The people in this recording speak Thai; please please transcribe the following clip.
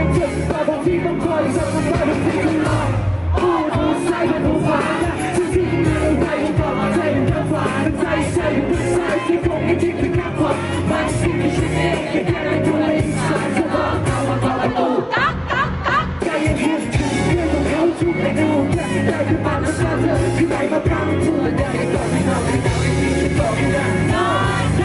เจ็บแต่บางทีต้องคอยสักวันบางทีก็รอดูซ้ายดูขวาฉันคิดงานอะไรก็บอกใจเป็นทางขวาใจใช่เป็นซ้ายที่คงไม่ทิ้งเป็นข้างขวามันสิ่งที่ฉันเองแค่ได้ตัวเองสายจะบอกเอามาต่อประตูใจยังคิดถึงเรื่องของเขาทุกเมนูได้คือปานและซาเธอคือไหนมาพร้ำตัวได้ก็ไม่เอาไม่เอาไม่ดีฉันบอกไม่ได้